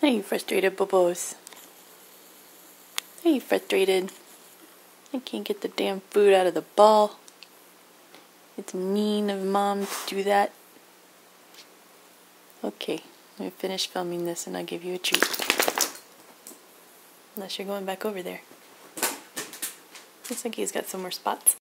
Are you frustrated, Bobos? Are you frustrated? I can't get the damn food out of the ball. It's mean of Mom to do that. Okay, I'm gonna finish filming this and I'll give you a treat. Unless you're going back over there. Looks like he's got some more spots.